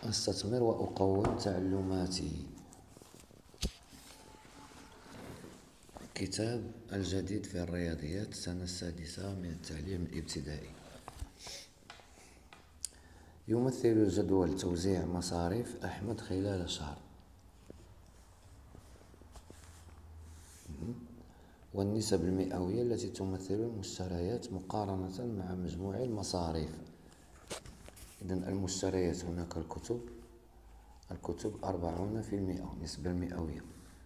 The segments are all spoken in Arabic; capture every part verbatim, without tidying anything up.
أستثمر وأقوم تعلماتي. كتاب الجديد في الرياضيات، السنة السادسة من التعليم الابتدائي. يمثل جدول توزيع مصاريف أحمد خلال الشهر، والنسب المئوية التي تمثل المشتريات مقارنة مع مجموع المصاريف. إذن المشتريات هناك الكتب الكتب أربعون في المئة نسبة المئوية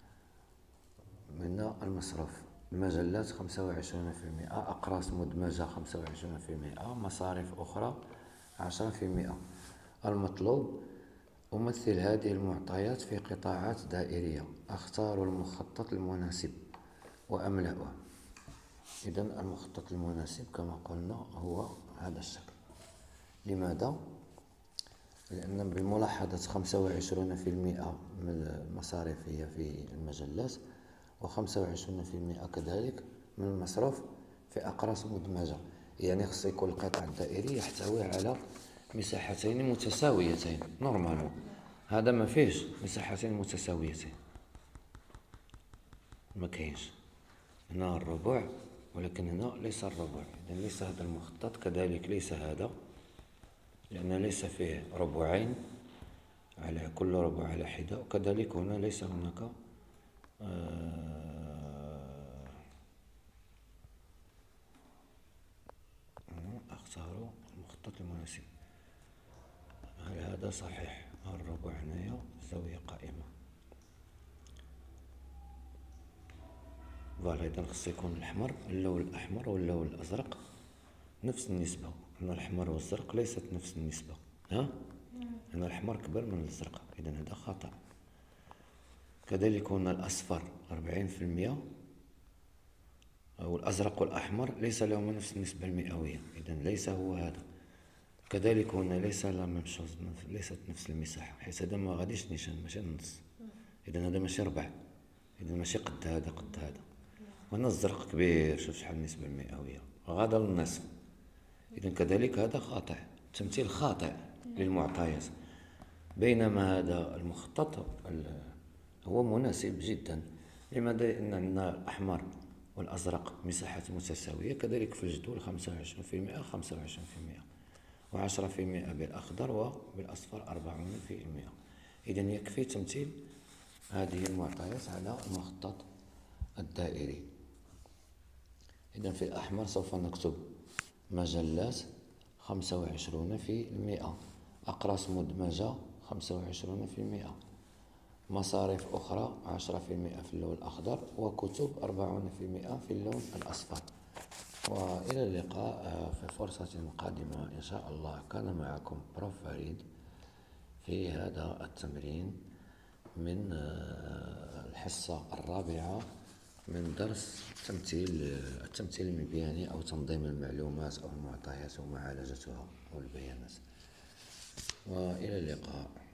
من المصروف. المجلات خمسة وعشرون في المئة، أقراص مدمجة خمسة وعشرون في المئة، مصاريف أخرى عشرة في المئة. المطلوب: أمثل هذه المعطيات في قطاعات دائرية، أختار المخطط المناسب وأملأه. إذن المخطط المناسب كما قلنا هو هذا الشكل. لماذا؟ لأن بملاحظة خمسة وعشرون في المئة من المصاريف هي في المجلات، وخمسة وعشرون في المئة كذلك من المصروف في أقراص مدمجة. يعني خص يكون القطاع الدائري يحتوي على مساحتين متساويتين نورمالمون. هذا ما فيهش مساحتين متساويتين، ما كاينش. هنا الربع، ولكن هنا ليس الربع. إذن ليس هذا المخطط، كذلك ليس هذا، لأن ليس فيه ربعين على كل ربع على حدة. وكذلك هنا ليس هناك آه أختار المخطط المناسب. هل هذا صحيح؟ الربع هنايا الزاوية قائمة. فوالا، إذا خص يكون الأحمر، اللون الأحمر واللون الأزرق نفس النسبة. هنا الأحمر والأزرق ليست نفس النسبة. ها؟ هنا الأحمر كبر من الأزرق، إذا هذا خطأ. كذلك هنا الأصفر أربعين في المئة، والأزرق والأحمر ليس لهما نفس النسبة المئوية، إذا ليس هو هذا. كذلك هنا ليس لا ميم شوز، ليست نفس المساحة، حيث هذا ما غاديش نيشان، ماشي النص. إذا هذا ماشي ربع، إذا ماشي قد هذا قد هذا. وهنا الزرق كبير، شوف شحال النسبة المئوية، غادا للنصف. إذا كذلك هذا خاطئ، تمثيل خاطئ للمعطيات. بينما هذا المخطط هو مناسب جدا. لماذا؟ لأن عندنا الأحمر والأزرق مساحات متساوية، كذلك في الجدول خمسة وعشرين في المئة خمسة وعشرين في المئة، وعشرة في المئة بالأخضر وبالأصفر أربعون في المئة. إذن يكفي تمثيل هذه المعطيات على المخطط الدائري. إذن في الأحمر سوف نكتب مجلات خمسة وعشرون في المئة، أقراص مدمجة خمسة وعشرون في المئة، مصاريف أخرى عشرة في المئة في اللون الأخضر، وكتب أربعون في المئة في اللون الأصفر. وإلى اللقاء في فرصة قادمة إن شاء الله. كان معكم بروف فريد في هذا التمرين من الحصة الرابعة من درس تمثيل التمثيل المبياني أو تنظيم المعلومات أو المعطيات ومعالجتها والبيانات. وإلى اللقاء.